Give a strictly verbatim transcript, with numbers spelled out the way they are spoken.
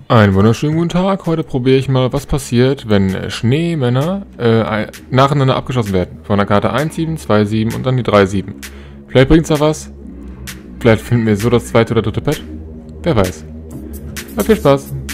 Einen wunderschönen guten Tag. Heute probiere ich mal, was passiert, wenn Schneemänner äh, nacheinander abgeschossen werden. Von der Karte eins sieben, zwei sieben und dann die drei sieben. Vielleicht bringt es da was. Vielleicht finden wir so das zweite oder dritte Pad. Wer weiß. Aber viel Spaß.